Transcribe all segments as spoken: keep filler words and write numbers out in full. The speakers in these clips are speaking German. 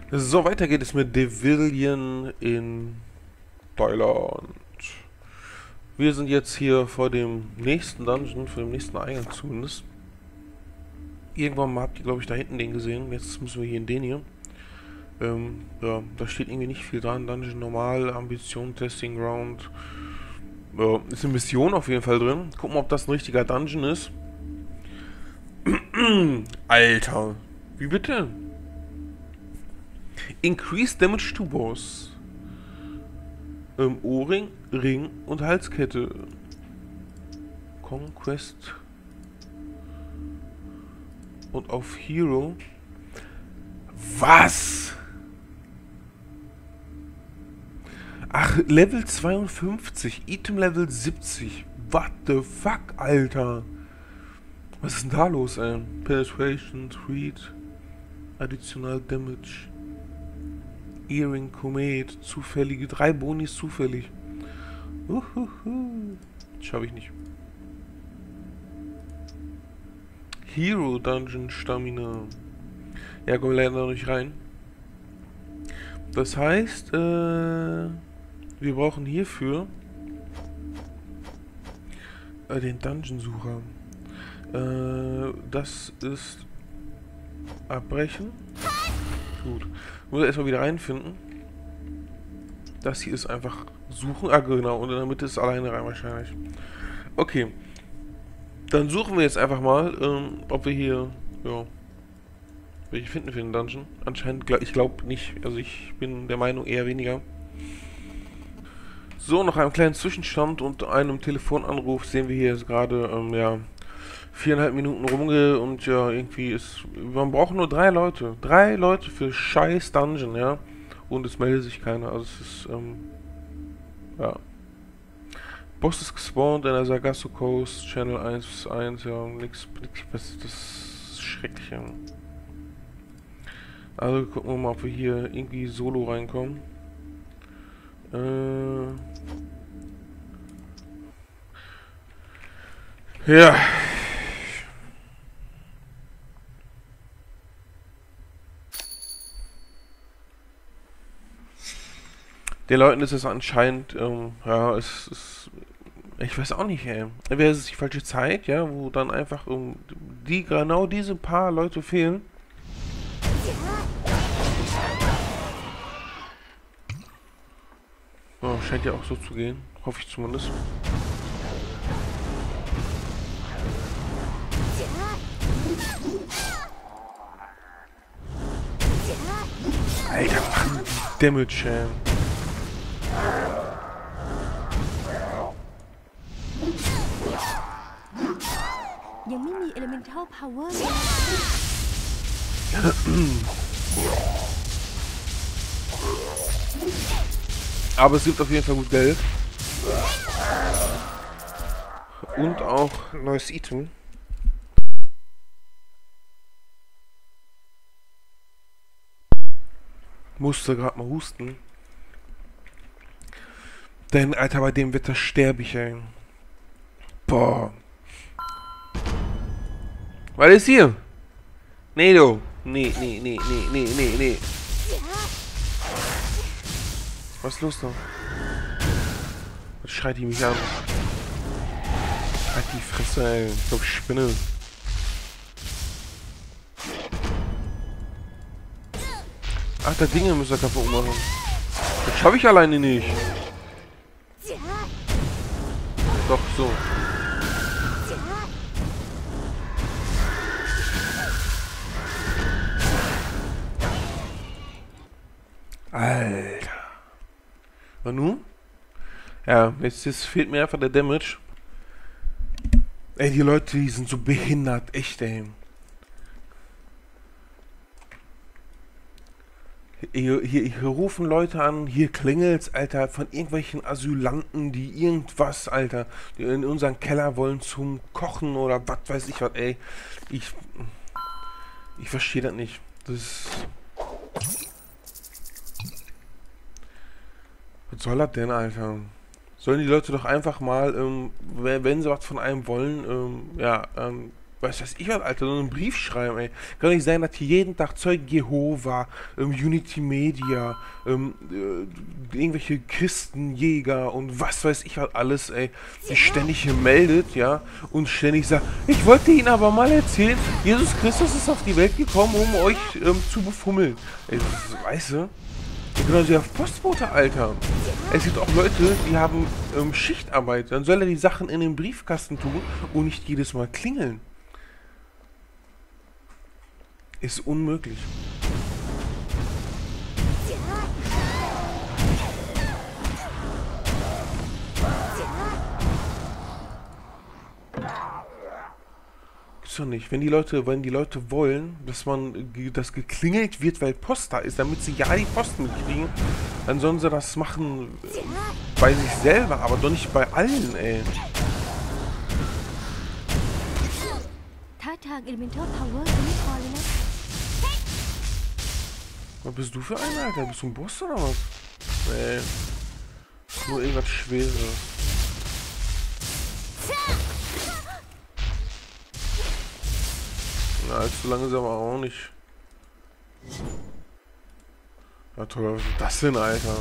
So, weiter geht es mit Devilian in Thailand. Wir sind jetzt hier vor dem nächsten Dungeon, vor dem nächsten Eingang zumindest. Irgendwann mal habt ihr, glaube ich, da hinten den gesehen. Jetzt müssen wir hier in den hier. Ähm, ja, da steht irgendwie nicht viel dran. Dungeon normal, Ambition, Testing Ground. Ja, ist eine Mission auf jeden Fall drin. Gucken, ob das ein richtiger Dungeon ist. Alter. Wie bitte? Increase Damage to Boss. Ähm, Ohrring, Ring und Halskette. Conquest. Und auf Hero. Was? Ach, Level zweiundfünfzig. Item Level siebzig. What the fuck, Alter? Was ist denn da los, ey? Penetration, Treat. Additional Damage. Earring, Komet, zufällige, drei Bonis zufällig. Uhuhu. Schaffe ich nicht. Hero Dungeon Stamina. Ja, kommen wir leider noch nicht rein. Das heißt, äh, wir brauchen hierfür äh, den Dungeon-Sucher. Äh, das ist abbrechen. Gut. Muss er erstmal wieder reinfinden. Das hier ist einfach suchen. Ah, genau. Und in der Mitte ist alleine rein wahrscheinlich. Okay. Dann suchen wir jetzt einfach mal, ähm, ob wir hier, ja, welche finden für den Dungeon. Anscheinend, ich glaube nicht. Also ich bin der Meinung eher weniger. So, nach einem kleinen Zwischenstand und einem Telefonanruf sehen wir hier jetzt gerade, ähm, ja, viereinhalb Minuten rumge und ja, irgendwie ist, man braucht nur drei Leute. Drei Leute für scheiß Dungeon, ja. Und es meldet sich keiner. Also es ist, ähm, ja. Boss ist gespawnt in der Sargasso Coast, Channel eins eins, ja, nix, nix, das ist schrecklich, ja. Also gucken wir mal, ob wir hier irgendwie solo reinkommen. Äh. Ja. Den Leuten ist es anscheinend, ähm, ja, es ist, ich weiß auch nicht, ey. Wäre es die falsche Zeit, ja, wo dann einfach um die, genau diese paar Leute fehlen. Oh, scheint ja auch so zu gehen, hoffe ich zumindest. Alter, Mann, Damage, ey. Elemental Power. Aber es gibt auf jeden Fall gut Geld. Und auch ein neues Item. Musste gerade mal husten. Denn, Alter, bei dem Wetter sterbe ich, ey. Boah. Was ist hier? Nee, du. Nee, nee, nee, nee, nee, nee, nee. Was ist los da? Was schreit die mich an? Halt die Fresse, ey. Ich glaub, ich spinne. Ach, der Dinge müssen wir kaputt machen. Das schaffe ich alleine nicht. Doch, so. Alter. Und nun? Ja, jetzt, jetzt fehlt mir einfach der Damage. Ey, die Leute, die sind so behindert. Echt, ey. Hier, hier, hier rufen Leute an, hier klingelt's, Alter, von irgendwelchen Asylanten, die irgendwas, Alter, die in unseren Keller wollen zum Kochen oder was weiß ich was, ey. Ich, ich verstehe das nicht. Das ist... Was soll das denn, Alter? Sollen die Leute doch einfach mal, ähm, wenn sie was von einem wollen, ähm, ja, ähm, was weiß ich was, Alter, so einen Brief schreiben, ey. Kann doch nicht sein, dass hier jeden Tag Zeugen Jehova, ähm, Unity Media, ähm, äh, irgendwelche Christenjäger und was weiß ich was alles, ey, sich ständig hier meldet, ja, und ständig sagt, ich wollte Ihnen aber mal erzählen, Jesus Christus ist auf die Welt gekommen, um euch ähm, zu befummeln. Ey, das ist, weißt du? Genau, sie auf Postbote, Alter. Es gibt auch Leute, die haben ähm, Schichtarbeit. Dann soll er die Sachen in den Briefkasten tun und nicht jedes Mal klingeln. Ist unmöglich. Gibt's doch nicht. Wenn die Leute, wenn die Leute wollen, dass man das geklingelt wird, weil Post da ist, damit sie ja die Post mitkriegen, dann sollen sie das machen äh, bei sich selber, aber doch nicht bei allen, ey. Was bist du für ein, Alter? Bist du ein Boss oder was? Nee. Nur irgendwas Schweres. Na, allzu lange ist aber auch nicht. Ja toll, was ist das denn, Alter?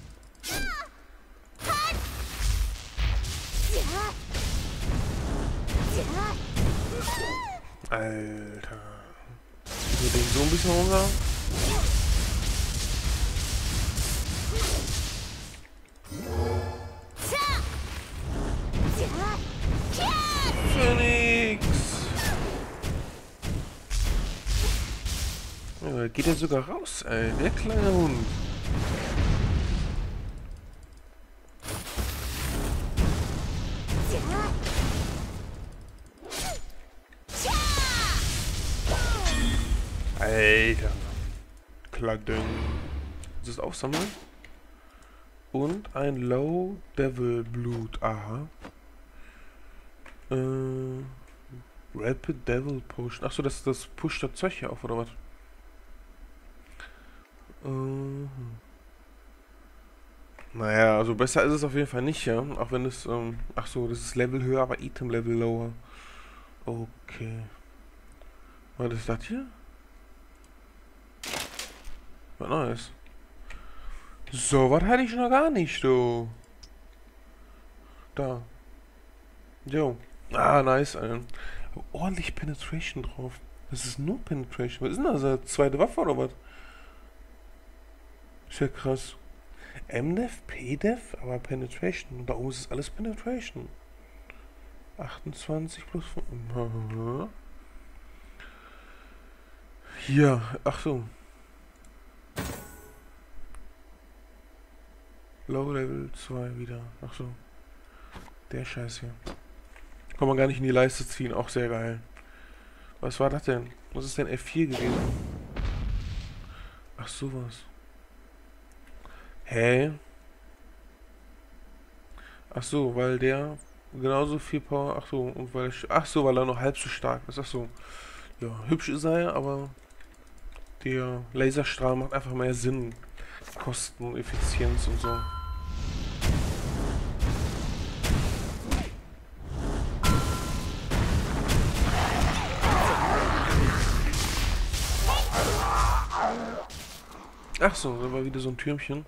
Alter. Wir den so ein bisschen runter. Phoenix! Ja, geht er sogar raus, ey. Der kleine Hund. Alter. Kladeng. Das ist aufsammeln. Und ein Low Devil Blut. Aha. Äh, Rapid Devil Potion. Achso, das, das pusht das Zeug hier auf, oder was? Äh, naja, also besser ist es auf jeden Fall nicht, ja. Auch wenn es, ähm, ach so, das ist Level höher, aber Item Level lower. Okay. Was ist das hier? Was Neues. So, was hatte ich noch gar nicht, du. Da. Jo. Ah, nice, Alter. Ordentlich Penetration drauf. Das ist nur Penetration. Was ist denn das? Eine zweite Waffe oder was? Ist ja krass. M D E F, P D E F, aber Penetration. Und da oben ist es alles Penetration. achtundzwanzig plus fünf. Hier, ach so. Low Level zwei wieder. Ach so. Der Scheiß hier. Kann man gar nicht in die Leiste ziehen. Auch sehr geil. Was war das denn? Was ist denn F vier gewesen? Ach sowas. Hä? Ach so, weil der genauso viel Power. Ach so, und weil ich, ach so, weil er nur halb so stark ist. Ach so. Ja, hübsch ist er, aber der Laserstrahl macht einfach mehr Sinn. Kosten, Effizienz und so. Ach so, da war wieder so ein Türmchen.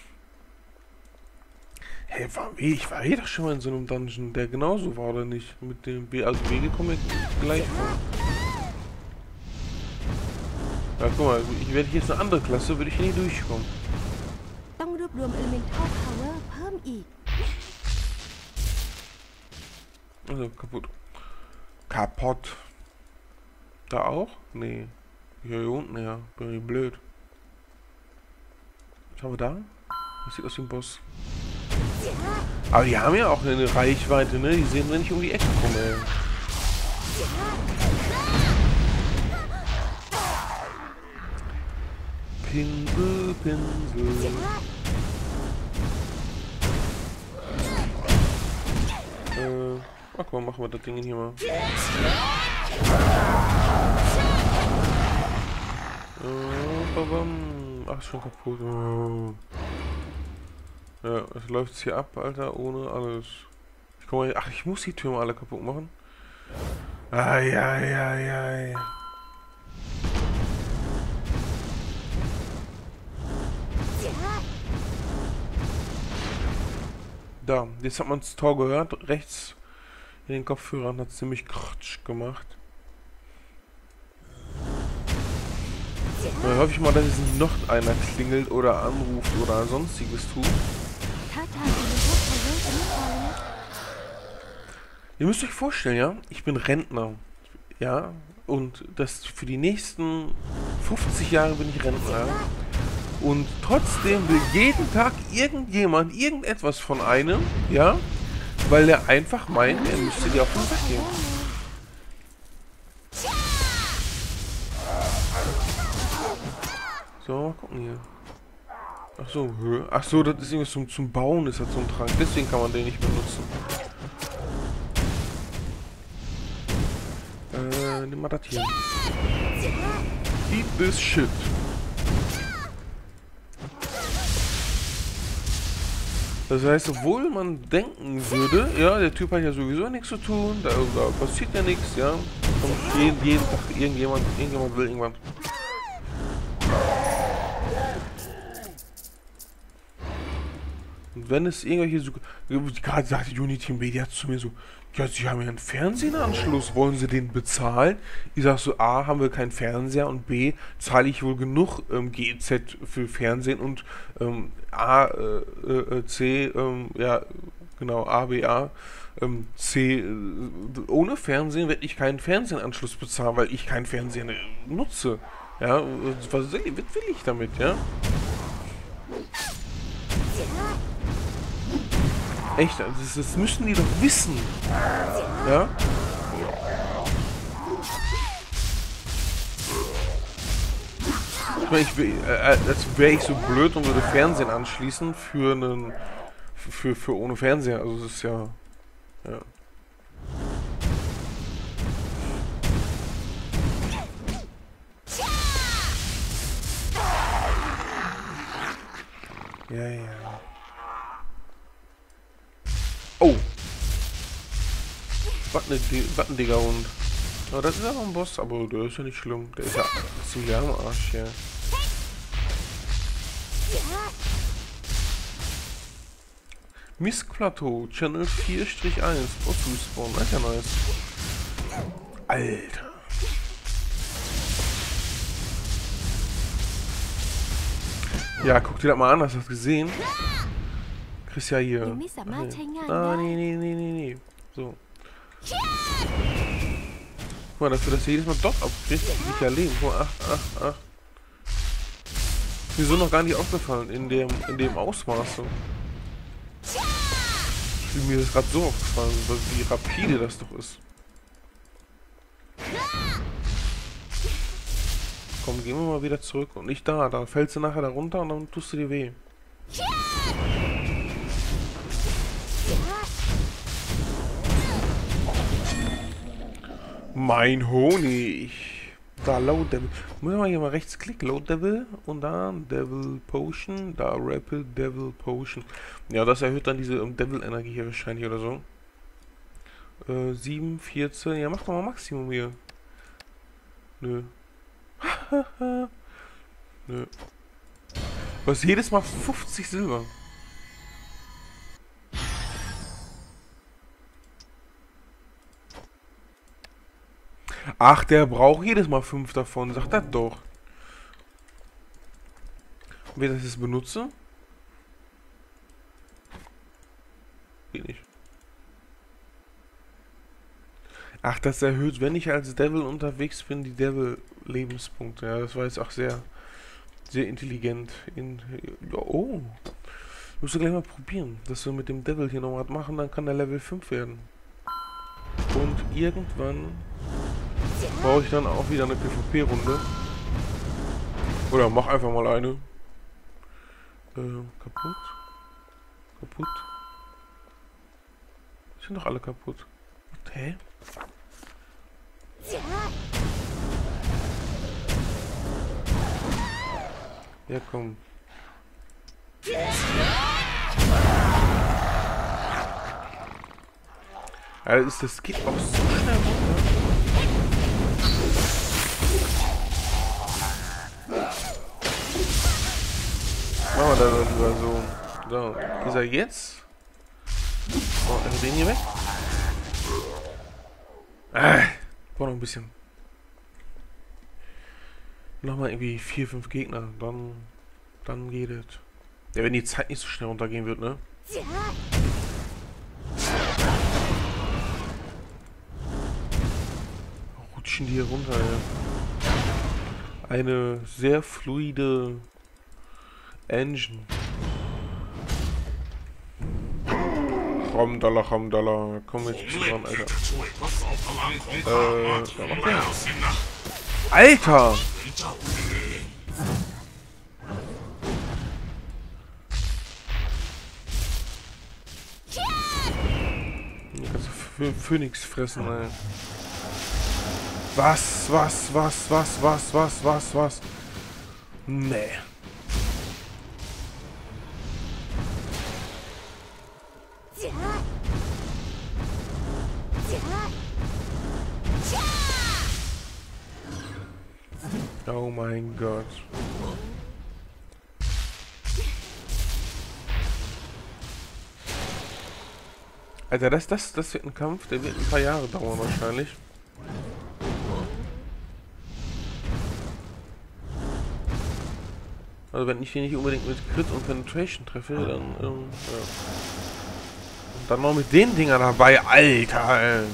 Hey, war, ich war eh doch schon mal in so einem Dungeon, der genauso war, oder nicht? Mit dem B, also Wege kommen gleich vor. Ja, guck mal, ich werde jetzt eine andere Klasse, würde ich hier nicht durchkommen. Also, kaputt. Kaputt. Da auch? Nee. Hier unten, ja. Bin ich blöd. Was haben wir da? Das sieht aus wie ein Boss. Aber die haben ja auch eine Reichweite, ne? Die sehen, wenn ich um die Ecke komme, ey. Pinsel, Pinsel. Äh, ach komm, machen wir das Ding hier mal. Äh, ach, ist schon kaputt. Oh. Ja, es läuft hier ab, Alter, ohne alles. Ich komm mal, ach, ich muss die Türme alle kaputt machen. Eieiei. Da, jetzt hat man das Tor gehört. Rechts in den Kopfhörern hat es ziemlich krutsch gemacht. Da hoffe ich mal, dass es noch einer klingelt oder anruft oder sonstiges tut. Ihr müsst euch vorstellen, ja, ich bin Rentner. Ja, und das für die nächsten fünfzig Jahre bin ich Rentner. Ja? Und trotzdem will jeden Tag irgendjemand irgendetwas von einem, ja, weil er einfach meint, er müsste dir auf den Sack gehen. So, mal gucken hier. Ach so, Höhe. Ach so, das ist irgendwie zum, zum Bauen ist das so ein Trank. Deswegen kann man den nicht benutzen. Äh, nimm mal das hier. Eat this shit. Das heißt, obwohl man denken würde, ja, der Typ hat ja sowieso nichts zu tun, da, da passiert ja nichts, ja. Und jeden, jeden Tag irgendjemand, irgendjemand will irgendwann. Und wenn es irgendwelche so, gerade sagte Unity Media zu mir so, ja, sie haben ja einen Fernsehanschluss, wollen sie den bezahlen? Ich sag so, A, haben wir keinen Fernseher und B, zahle ich wohl genug ähm, G E Z für Fernsehen und ähm, A, äh, äh, C, ähm, ja, genau, A, B, A, ähm, C, äh, ohne Fernsehen werde ich keinen Fernsehanschluss bezahlen, weil ich keinen Fernseher äh, nutze. Ja, was will ich damit, ja? Echt, das, das müssen die doch wissen. Ja? Ich meine, ich, äh, als wäre ich so blöd und würde Fernsehen anschließen für einen. Für, für ohne Fernseher. Also, das ist ja. Ja. Ja, ja. Oh! Was ein dicker Hund. Aber das ist aber ein Boss, aber der ist ja nicht schlimm. Der ist ja ziemlich am Arsch hier. Mistplateau, Channel vier eins. Oh, Respawn, das ist ja nice. Alter. Ja, guck dir das mal an, hast du das gesehen? Kriegst ja hier. Ah, nee, nee, nee, nee, nee. So. Guck mal, dass du das jedes Mal dort abkriegst, krieg ich ja Leben. Guck mal, ach, ach, ach. Ist mir so noch gar nicht aufgefallen, in dem, in dem Ausmaß. So. Mir ist gerade so aufgefallen, wie rapide das doch ist. Komm, gehen wir mal wieder zurück. Und nicht da, da fällst du nachher da runter und dann tust du dir weh. Mein Honig. Da Low Devil. Müssen wir hier mal rechts klicken. Low Devil und dann Devil Potion. Da Rapid Devil Potion. Ja, das erhöht dann diese um, Devil Energie hier wahrscheinlich oder so. Äh, sieben, vierzehn. Ja, mach doch mal Maximum hier. Nö. Nö. Was jedes Mal fünfzig Silber. Ach, der braucht jedes Mal fünf davon. Sagt das doch. Und wenn ich das jetzt benutze? Geht nicht. Ach, das erhöht, wenn ich als Devil unterwegs bin, die Devil-Lebenspunkte. Ja, das war jetzt auch sehr, sehr intelligent. In, ja, oh. Musst du gleich mal probieren, dass wir mit dem Devil hier noch was machen, dann kann der Level fünf werden. Und irgendwann brauche ich dann auch wieder eine PvP-Runde. Oder mach einfach mal eine. Äh, kaputt. Kaputt. Sind doch alle kaputt. Und, hä? Ja, komm. Also ist das geht auch so schnell runter. Machen wir da doch lieber so. So, ist er jetzt? Oh, also den hier weg. Ah, brauch noch ein bisschen. Nochmal irgendwie vier, fünf Gegner, dann, dann geht es. Ja, wenn die Zeit nicht so schnell runtergehen wird, ne? Rutschen die hier runter, ja. Eine sehr fluide Engine. Hamdallah, Hamdallah. Komm jetzt dran, Alter. Äh, was macht der? Alter! Die kannst du Phönix fressen, ey. Was, was, was, was, was, was, was, was? Nee. Oh mein Gott. Alter, das, das, das wird ein Kampf, der wird ein paar Jahre dauern wahrscheinlich. Also wenn ich hier nicht unbedingt mit Crit und Penetration treffe, dann, ähm, ja. Und dann noch mit den Dingern dabei, Alter, ey.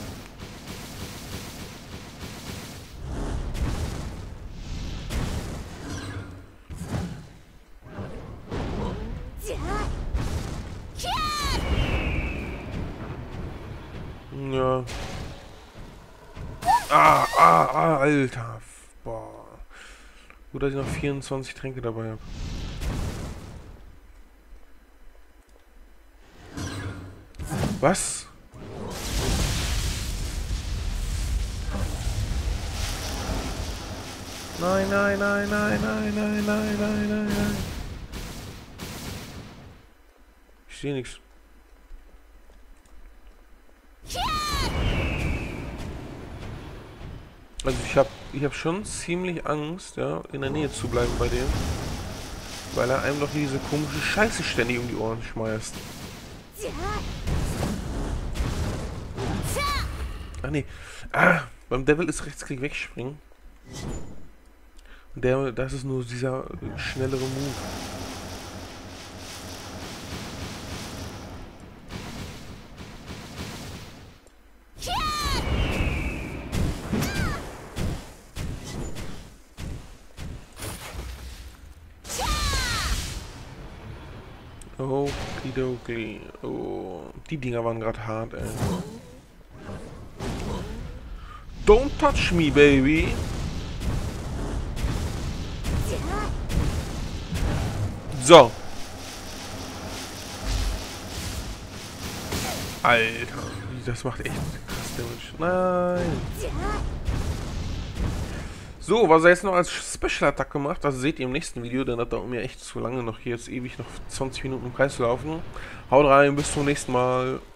Ja. Ah, ah, ah, Alter. Boah. Gut, dass ich noch vierundzwanzig Tränke dabei habe. Was? Nein, nein, nein, nein, nein, nein, nein, nein, nein, nein. Ich sehe nichts. Also ich habe ich hab schon ziemlich Angst, ja, in der Nähe zu bleiben bei dem. Weil er einem doch diese komische Scheiße ständig um die Ohren schmeißt. Ach nee. Ah, beim Devil ist Rechtsklick wegspringen. Und der, das ist nur dieser schnellere Move. Okidoki. Oh, die Dinger waren gerade hart, ey. Don't touch me, baby. So. Alter, das macht echt krass Damage. Nein. So, was er jetzt noch als Special-Attacke macht, das seht ihr im nächsten Video, denn das dauert mir echt zu lange, noch hier jetzt ewig noch zwanzig Minuten im Kreis zu laufen. Haut rein, bis zum nächsten Mal.